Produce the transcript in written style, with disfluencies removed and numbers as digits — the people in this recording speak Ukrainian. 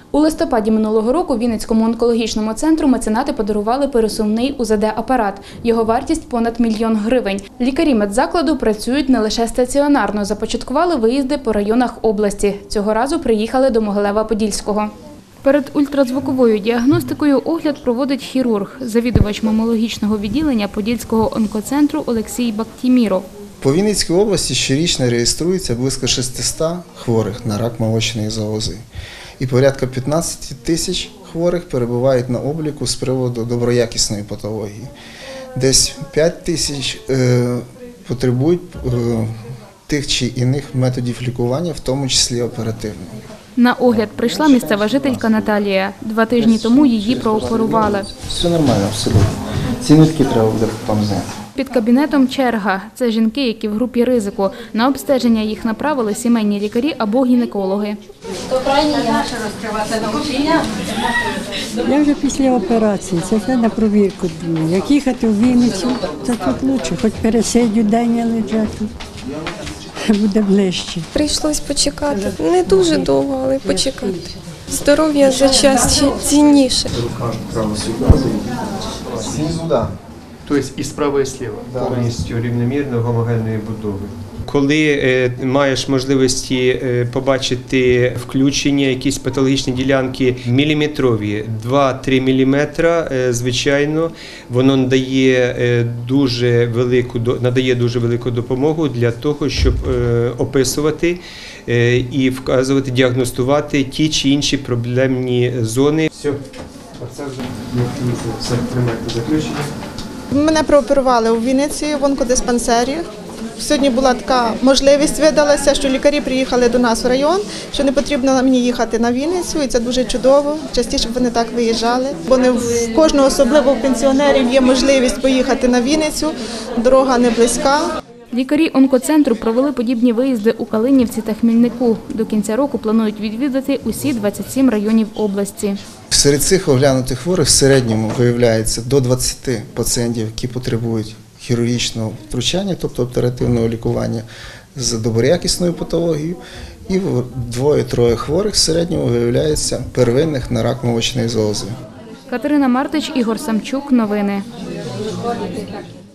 У листопаді минулого року Вінницькому онкологічному центру меценати подарували пересувний УЗД-апарат. Його вартість – понад 1 мільйон гривень. Лікарі медзакладу працюють не лише стаціонарно, започаткували виїзди по районах області. Цього разу приїхали до Могилева-Подільського. Перед ультразвуковою діагностикою огляд проводить хірург, завідувач мамологічного відділення Подільського онкоцентру Олексій Бактіміров. По Вінницькій області щорічно реєструється близько 600 хворих на рак молочної залози. І порядка 15 тисяч хворих перебувають на обліку з приводу доброякісної патології. Десь 5 тисяч потребують тих чи інших методів лікування, в тому числі оперативного. На огляд прийшла місцева жителька Наталія. 2 тижні тому її прооперували. Все нормально, абсолютно. Ці нитки треба буде там зняти. Під кабінетом черга. Це жінки, які в групі ризику. На обстеження їх направили сімейні лікарі або гінекологи. Я вже після операції, це все на провірку. Як їхати в Вінницю, то тут краще, хоч пересидю день, я лежу тут. Буде ближче. Прийшлось почекати. Не дуже довго, але почекати. Здоров'я за час цінніше. Тобто і справа, і сліва, повністю рівномірно гомогенної будови. Коли маєш можливості побачити включення, якісь патологічні ділянки міліметрові, 2-3 міліметра, звичайно, воно надає дуже велику допомогу для того, щоб описувати і вказувати, діагностувати ті чи інші проблемні зони. Все, оце вже приймайте заключення. Мене прооперували у Вінниці в онкодиспансері. Сьогодні була така можливість видалася, що лікарі приїхали до нас в район, що не потрібно мені їхати на Вінницю, і це дуже чудово. Частіше б вони так виїжджали, бо не в кожного, особливо в пенсіонерів, є можливість поїхати на Вінницю, дорога не близька. Лікарі онкоцентру провели подібні виїзди у Калинівці та Хмільнику. До кінця року планують відвідати усі 27 районів області. Серед цих оглянутих хворих в середньому виявляється до 20 пацієнтів, які потребують хірургічного втручання, тобто оперативного лікування з доброякісною патологією, і 2-3 хворих в середньому виявляється первинних на рак молочної залози. Катерина Мартич, Ігор Самчук. Новини.